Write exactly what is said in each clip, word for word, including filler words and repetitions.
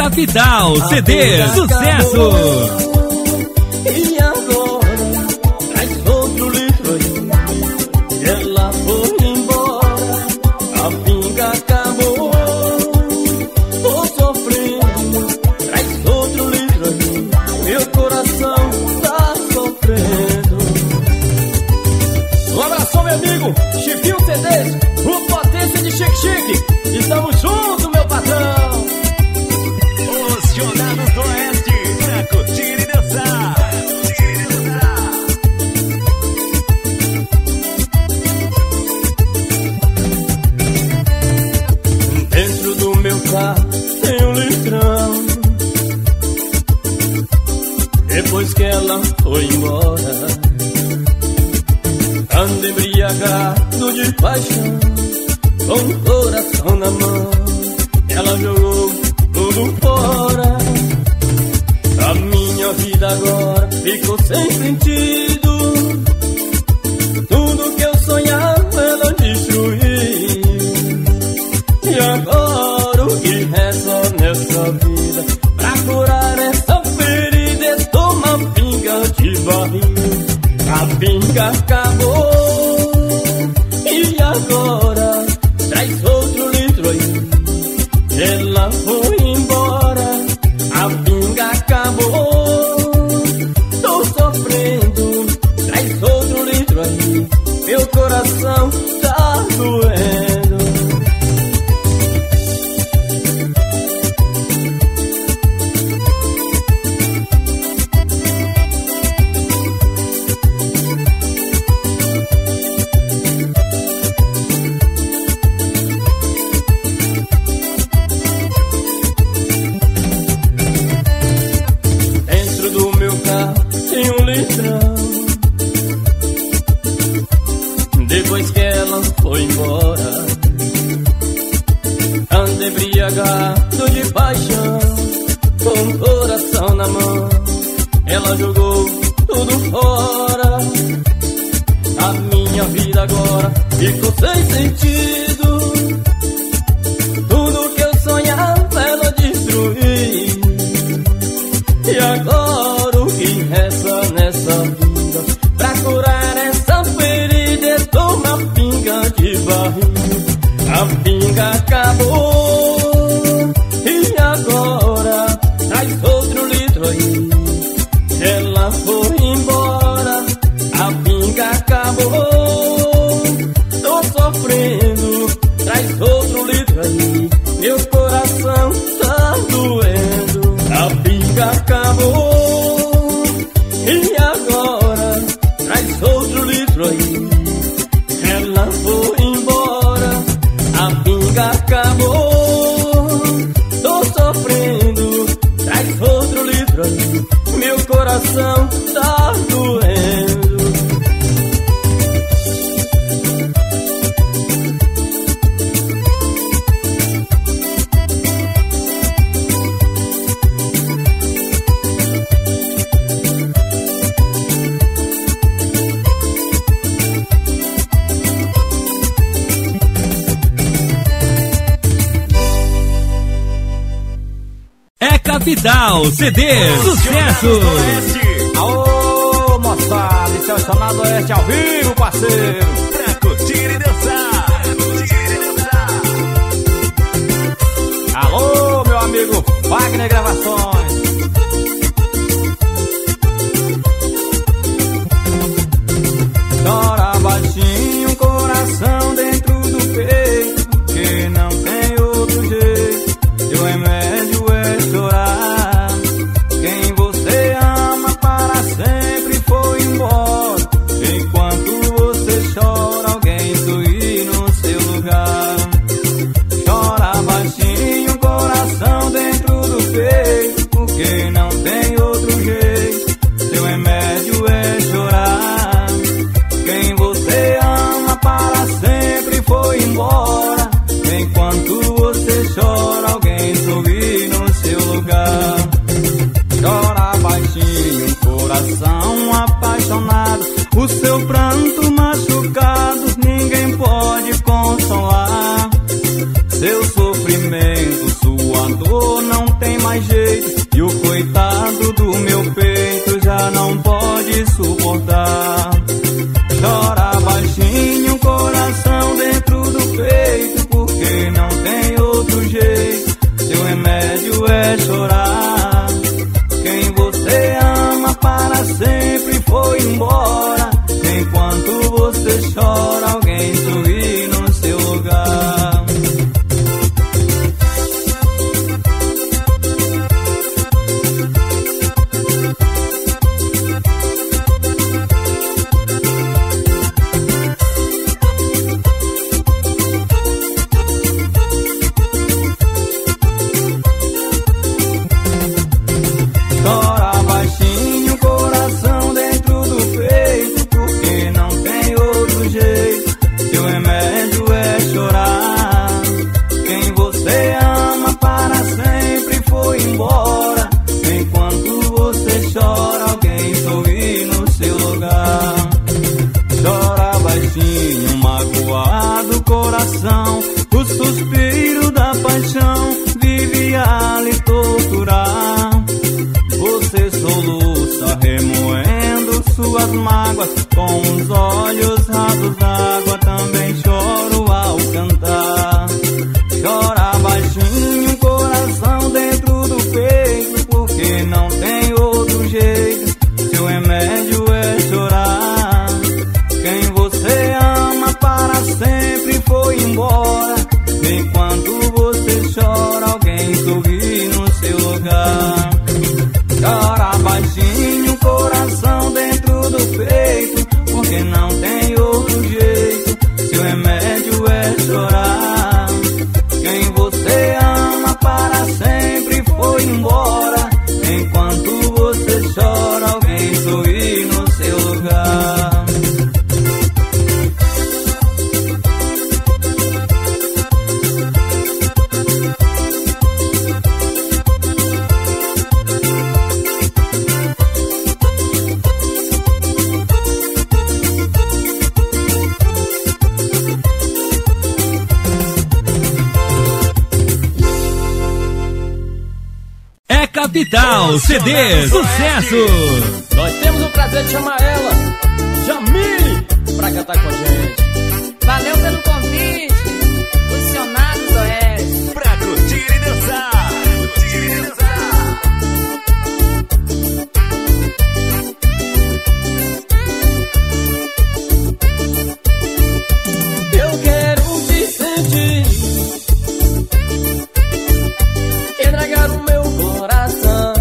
Capital C D Sucesso. E agora traz outro litro aí. Ela foi embora, a pinga acabou. Tô sofrendo, traz outro litro aí. Meu coração tá sofrendo. Um abração, meu amigo Chiquinho C Ds, o potência de Chique Chique. Estamos juntos, meu patrão. Os Jornados do Oeste, pra curtir e dançar. Dentro do meu carro tem um litrão. Depois que ela foi embora, ando embriagado de paixão, com o coração na mão. Ela jogou tudo fora. A minha vida agora ficou sem sentido. Tudo que eu sonhava ela destruiu. E agora o que resta nessa vida pra curar essa ferida é tomar pinga de barril. A pinga acabou. E agora traz outro litro aí. Ela foi embora, a pinga acabou. Tô sofrendo, traz outro litro aí. Meu coração tá doendo. Depois que ela foi embora, ando embriagado de paixão, com o coração na mão. Ela jogou tudo fora. A minha vida agora ficou sem sentido. Tudo que eu sonhava ela destruiu. E agora o que resta nessa vida pra curar essa ferida é tomar pinga de barril. A pinga acabou. E agora traz outro litro aí. Ela foi embora, a pinga acabou. Tô sofrendo, traz outro litro aí. Meu coração tá doendo. A pinga acabou. E agora traz outro litro aí. Ela foi embora, a pinga acabou. Tô sofrendo, traz outro litro aí. Meu coração tá doendo. Capital C D Sucesso. Alô, moçada, isso é o Jornal do Oeste ao vivo, parceiro. Pra curtir e dançar. Curtir e dançar. Alô, meu amigo Wagner Gravações. Chora baixinho, coração dentro do peito, que não tem outro jeito. Seu remédio é chorar. Quem você ama para sempre foi embora. Enquanto você chora, alguém sorri no seu lugar. Chora baixinho, coração dentro do peito, porque não tem outro jeito. Seu remédio é chorar. Quem você ama para sempre foi embora. Enquanto você chora, alguém sorri no seu lugar. Chora baixinho, coração apaixonado. O seu pranto machucado ninguém pode consolar. Seu sofrimento, sua dor não tem mais jeito. E o coitado do meu peito já não pode suportar. Chora baixinho, coração dentro do peito, porque não tem outro jeito. Seu remédio é chorar. Quem você ama para sempre foi embora. Enquanto você chora, alguém sorri no seu lugar. Chora baixinho, coração dentro do peito, porque não tem outro jeito. Seu remédio é chorar. Quem você ama para sempre foi embora. Enquanto você chora, alguém sorri no seu lugar. Chora baixinho, magoado coração, o suspiro da paixão vive a lhe torturar. Você soluça remoendo suas mágoas, com os olhos rasos d'água, também choro ao cantar. Chora baixinho, coração dentro do peito, porque não tem outro jeito. Seu remédio é chorar. Quem você ama para sempre foi embora. Enquanto você chora, alguém sorri no seu lugar. Chora baixinho, coração dentro do peito, porque não tem outro jeito. Seu remédio é chorar. Quem você ama para sempre foi embora. Enquanto você chora, alguém sorri no seu lugar. Capital C D Sucesso. Nós temos o prazer de chamar ela, Jamile, pra cantar com a gente. Valeu pelo convite, Funcionários do Oeste. Pra curtir e dançar, curtir e dançar. Eu quero te sentir, entregar o meu coração.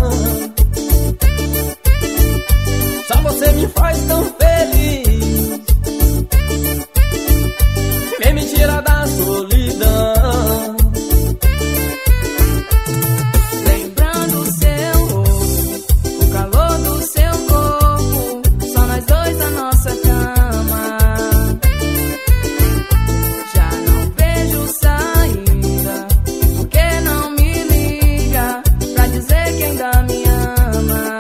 Só você me faz tão feliz. Vem me tirar da solidão. Lembrando o seu rosto, o calor do seu corpo, só nós dois na nossa cama. Já não vejo saída, porque não me liga pra dizer que ainda me ama.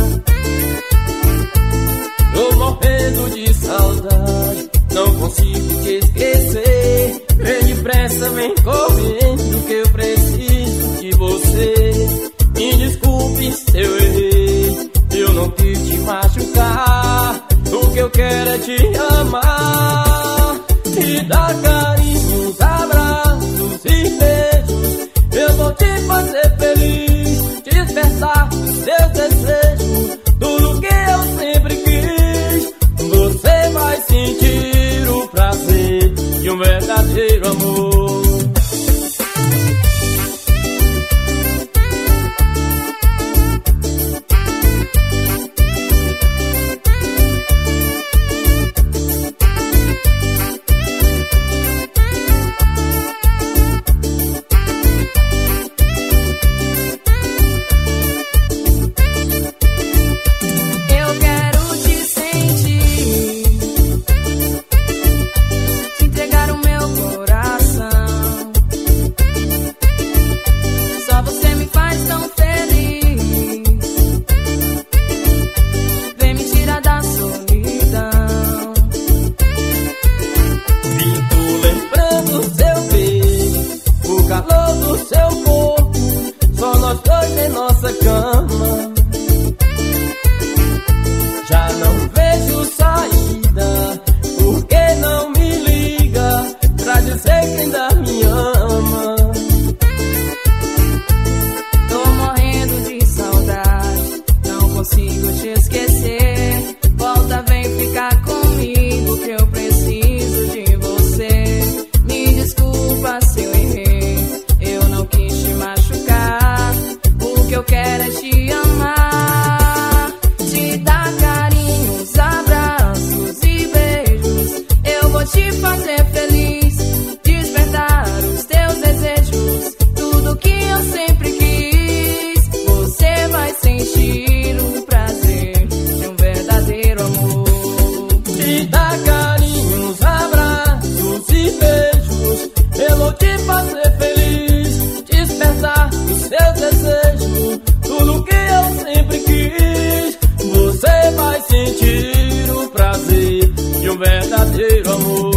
Tô morrendo de saudade, não consigo te esquecer. Vem depressa, vem correndo, que eu preciso de você. Me desculpe se eu errei, eu não quis te machucar. O que eu quero é te amar, te dar carinhos, abraços e beijos. Eu vou te fazer feliz, despertar seus desejos, tudo que eu sempre quis. Você vai sentir o prazer de um verdadeiro amor. Eu tudo que eu sempre quis. Você vai sentir o prazer de um verdadeiro amor.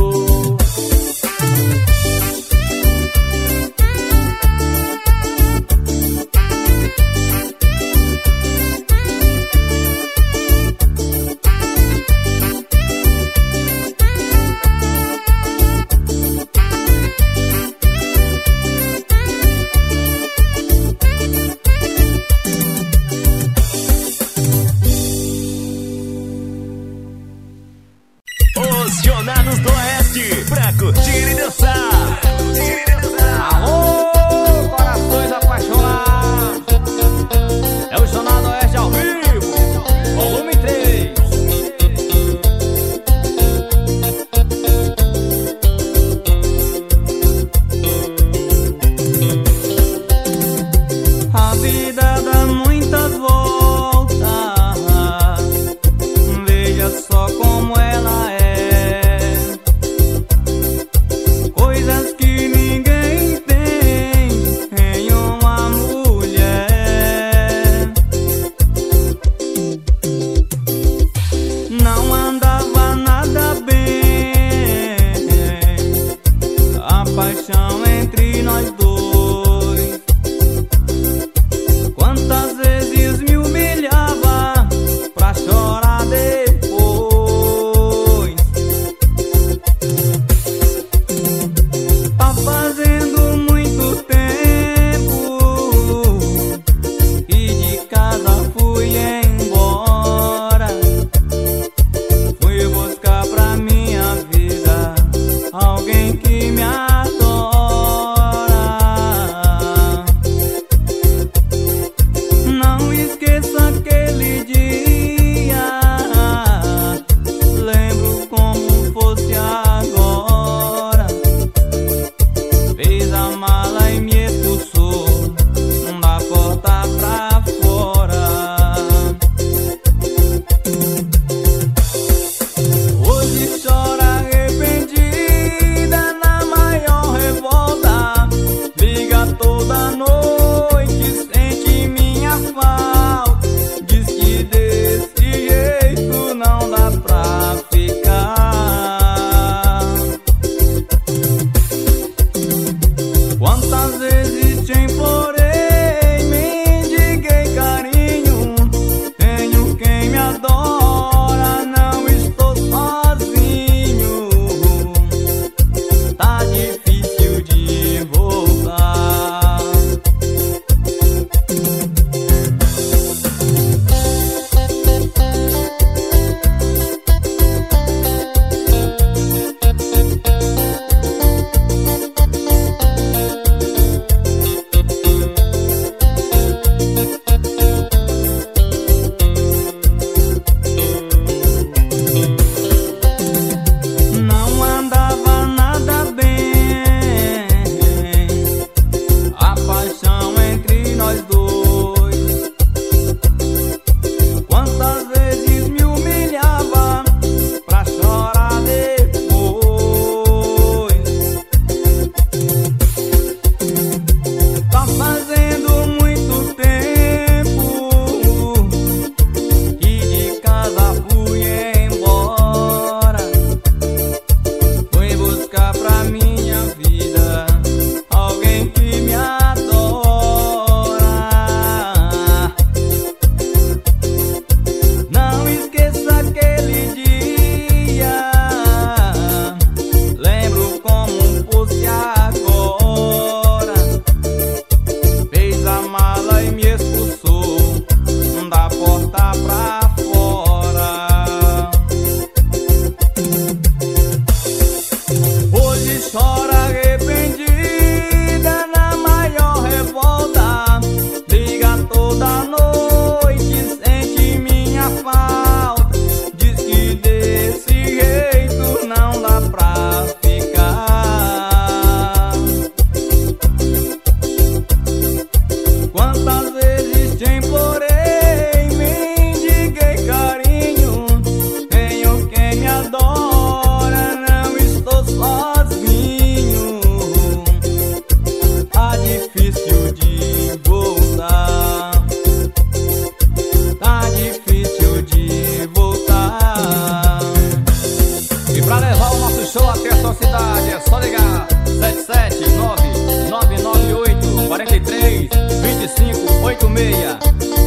oito seis.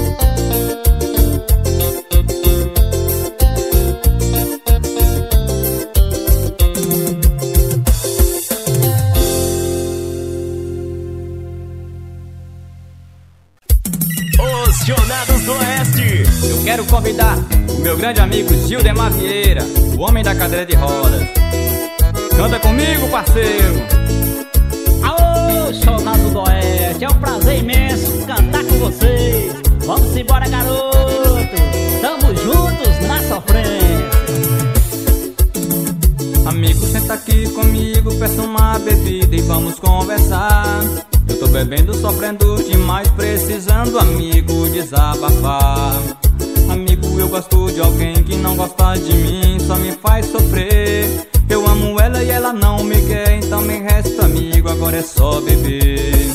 Os Jonados do Oeste. Eu quero convidar o meu grande amigo Gildemar Vieira, o homem da cadeira de rodas. Canta comigo, parceiro. Aô, Jonado do Oeste, é um prazer imenso cantar com vocês. Vamos embora, garoto, tamo juntos na sofrência. Amigo, senta aqui comigo, peça uma bebida e vamos conversar. Eu tô bebendo, sofrendo demais, precisando, amigo, desabafar. Amigo, eu gosto de alguém que não gosta de mim, só me faz sofrer. Eu amo ela e ela não me quer, então me resta, amigo, agora é só beber.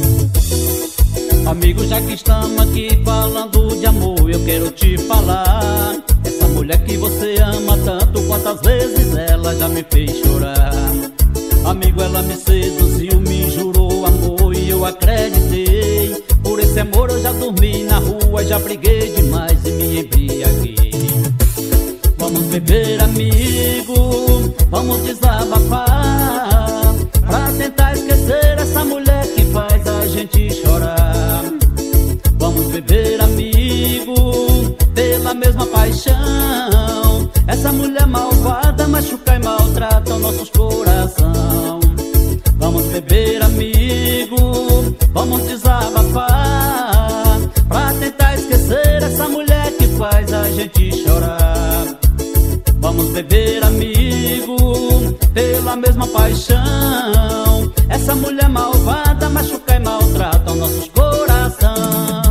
Amigo, já que estamos aqui falando de amor, eu quero te falar. Essa mulher que você ama tanto, quantas vezes ela já me fez chorar. Amigo, ela me seduziu, me jurou amor e eu acreditei. Por esse amor eu já dormi na rua, já briguei demais e me embriaguei. Vamos beber, amigo, vamos desabafar, pra tentar esquecer essa mulher que faz a gente chorar. Vamos beber, amigo, pela mesma paixão. Essa mulher malvada machuca e maltrata os nossos coração. Vamos beber, amigo, vamos desabafar, pra tentar esquecer essa mulher que faz a gente chorar. Vamos beber, amigo, pela mesma paixão. Essa mulher malvada machuca e maltrata os nossos coração.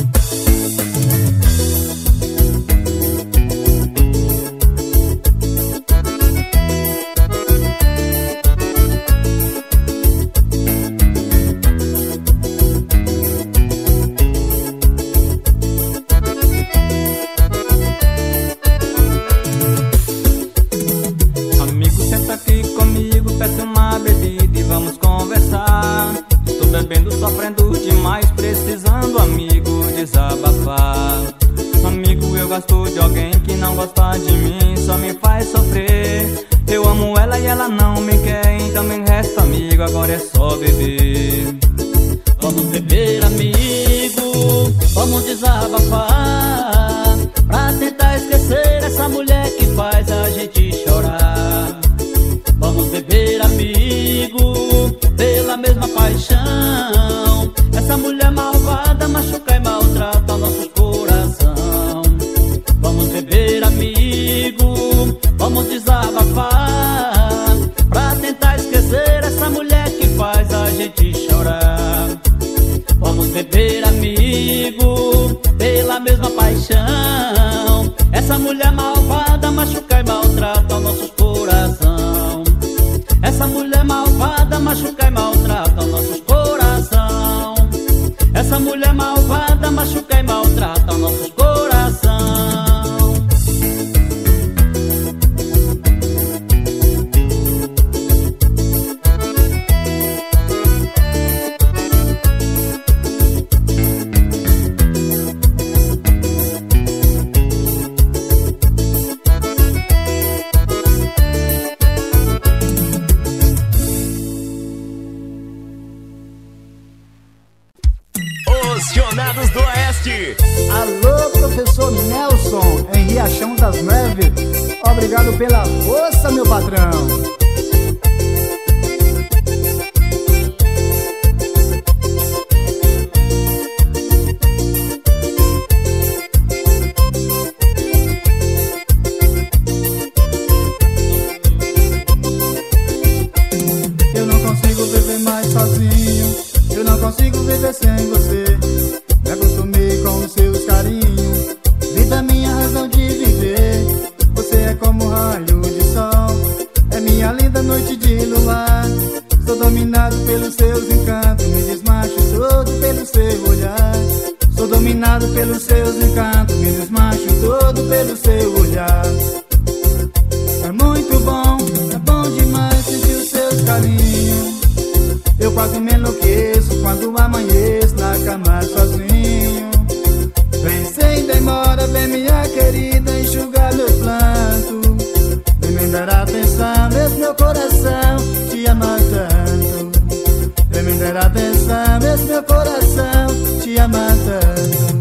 Sofrendo demais, precisando, amigo, desabafar. Amigo, eu gosto de alguém que não gosta de mim, só me faz sofrer. Eu amo ela e ela não me quer, então me resta, amigo, agora é só beber. Vamos beber, amigo, vamos desabafar, pra tentar esquecer essa mulher que faz a gente chorar. Vamos beber, amigo, pela mesma paixão. Essa mulher malvada machuca e maltrata nossos coração. Vamos beber, amigo, vamos desabafar, pra tentar esquecer essa mulher que faz a gente chorar. Vamos beber, amigo, pela mesma paixão. Essa mulher malvada machuca e maltrata nossos coração. Essa mulher malvada machuca e maltrata nossos coração. Essa mulher malvada machuca e maltrata nossos coração. Jonados do Oeste. Alô, professor Nelson, em Riachão das Neves. Obrigado pela força, meu patrão. Eu não consigo viver mais sozinho, eu não consigo viver sem você. Me acostumei com os seus carinhos, vida é minha razão de viver. Você é como um raio de sol, é minha linda noite de luar. Sou dominado pelos seus encantos, me desmacho todo pelo seu olhar. Sou dominado pelos seus encantos, me desmacho todo pelo seu olhar. É muito bom, é bom demais sentir os seus carinhos. Eu quase me enlouqueço quando amanheço na cama sozinho. matando.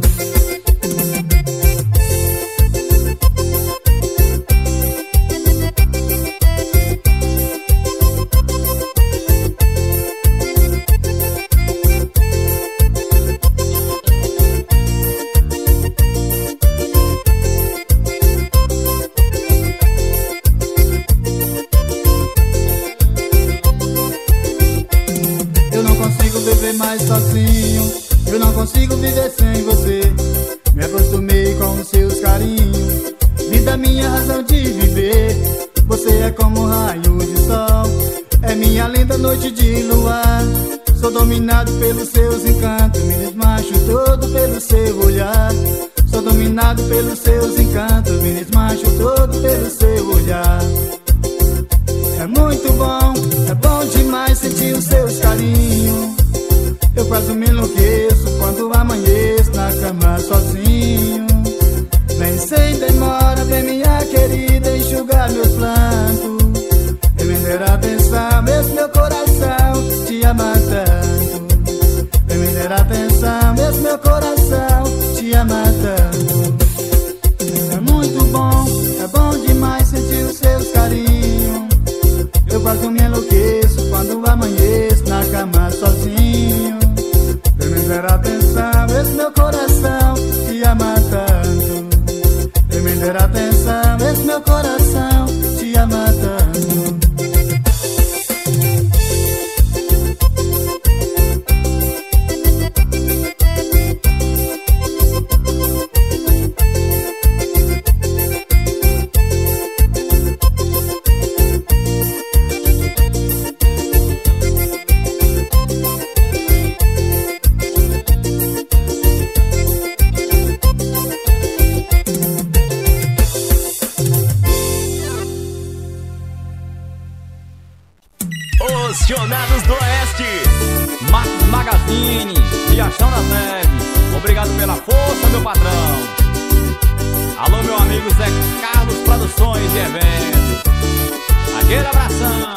Mais sozinho, eu não consigo viver sem você. Me acostumei com os seus carinhos, vida minha razão de viver. Você é como um raio de sol, é minha linda noite de luar. Sou dominado pelos seus encantos, me desmancho todo pelo seu olhar. Sou dominado pelos seus encantos, me desmancho todo pelo seu olhar. É muito bom, é bom demais sentir os seus carinhos. Eu quase me enlouqueço quando amanheço na cama sozinho. Vem sem demora, vem minha querida enxugar meus plantos. E me der atenção, mesmo meu coração te ama tanto. E me der atenção, mesmo meu coração te ama tanto. É muito bom, é bom demais sentir os seus carinhos. Eu quase me enlouqueço quando amanheço na cama sozinho. Vem me dar atenção, esse meu coração te ama tanto. Vem me dar atenção, esse meu coração te ama tanto. Apaixonados do Oeste. Marcos Magazine, Riachão das Neves. Obrigado pela força, meu patrão. Alô, meu amigo Zé Carlos Produções e Eventos. Aquele abração.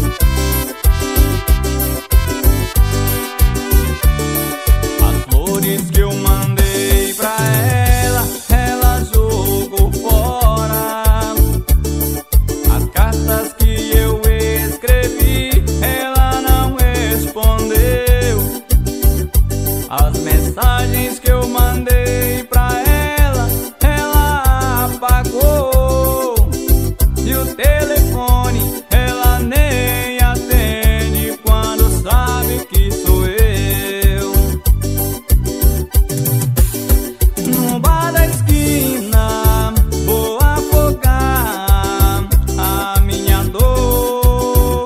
As flores que eu mandei pra ela, ela jogou fora. As cartas que eu escrevi, ela não respondeu. As mensagens que eu mandei pra ela, ela apagou. E o telefone ela nem atende quando sabe que sou eu. No bar da esquina vou afogar a minha dor.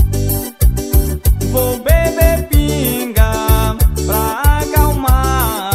Vou beber pinga pra acalmar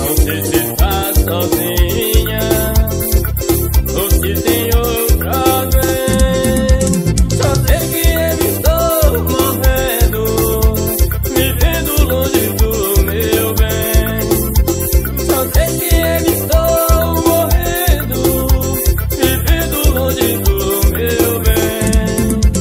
Não sei se tá sozinha ou se tem outra alguém. Só sei que eu estou morrendo, vivendo longe do meu bem. Só sei que eu estou morrendo, vivendo longe do meu bem.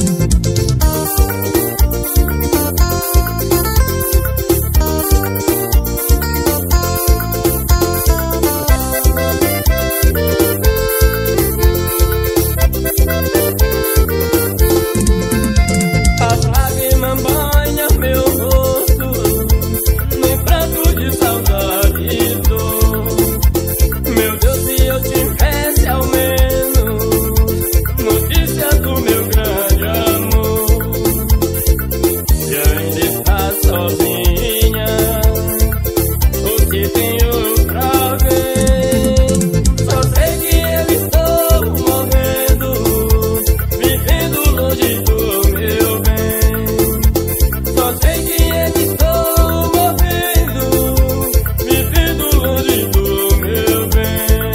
As lágrimas banham meu rosto num pranto de saudade e dor. Meu Deus, se eu tivesse ao menos notícia do meu grande amor. Se ainda está sozinha ou se tem outra alguém. Só sei que eu estou morrendo, vivendo longe do meu bem. Só sei que eu estou morrendo, vivendo longe do meu bem.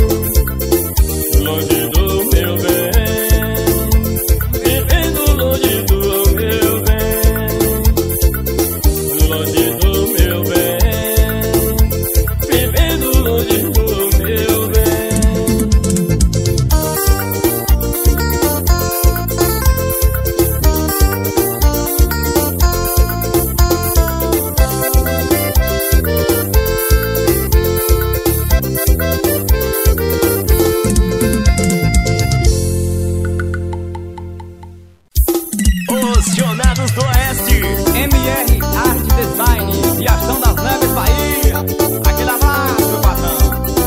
Longe do meu bem, vivendo longe do meu bem. Longe do meu bem, vivendo longe do meu bem. Os Jonados do Oeste. M R Arte Design, Riachão das Neves, Bahia. Aquele abraço, meu patrão.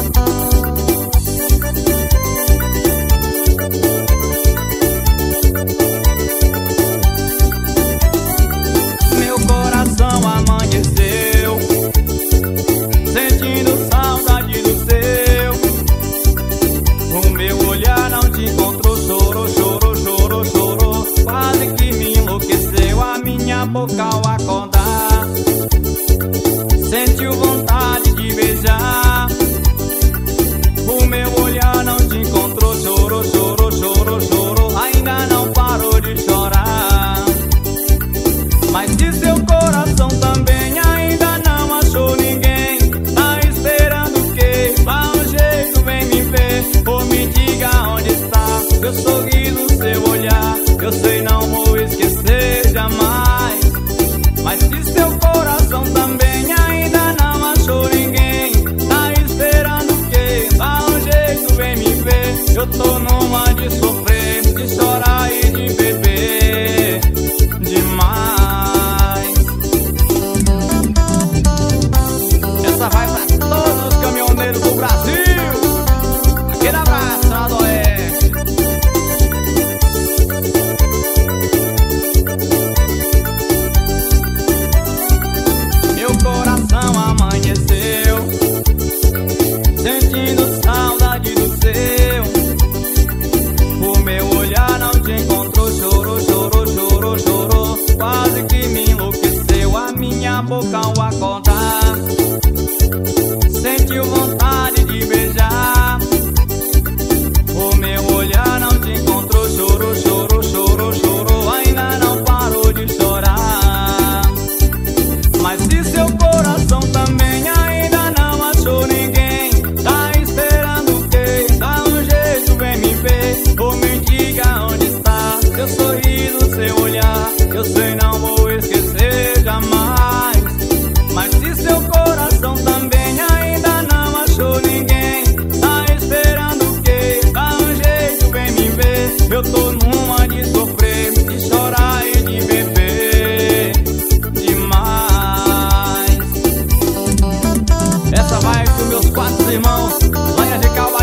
Meu coração amanheceu, sentindo saudade do seu. O meu olhar não te encontrou, chorou, chorou, chorou, chorou. Quase que me enlouqueceu a minha boca ao acordar. Sentiu vontade de beijar. O meu olhar não te encontrou, chorou, chorou, chorou, chorou. Ainda não parou de chorar. Mas se seu coração também ainda não achou ninguém, tá esperando o quê? Dá um jeito, vem me ver, ou me diga onde está seu sorriso, seu olhar. Eu sei, não vou esquecer jamais. Mas se seu coração também ainda não achou ninguém, tá esperando o quê? Dá um jeito, vem me ver. Eu tô numa de sofrer, de chorar e de beber demais. Essa vai pra todos os caminhoneiros do Brasil. Aquele abraço lá do Oeste. Meu coração amanheceu, sentindo saudade do seu. O meu olhar não te encontrou, chorou, chorou, chorou, chorou. Quase que me enlouqueceu a minha boca ao acordar. Sentiu vontade de beijar. O meu olhar não te encontrou, chorou, chorou, chorou, chorou. Ainda não parou de chorar. Mas se seu coração também ainda não achou ninguém, tá esperando o quê? Dá um jeito, vem me ver, ou me diga onde está seu sorriso, seu olhar. Eu sei, não vou esquecer jamais. Mas se seu coração também ainda não achou ninguém, tá esperando o quê? Dá um jeito, vem me ver. Eu tô numa de sofrer, de chorar e de beber demais. Essa vai pros meus quatro irmãos, lá de Calma.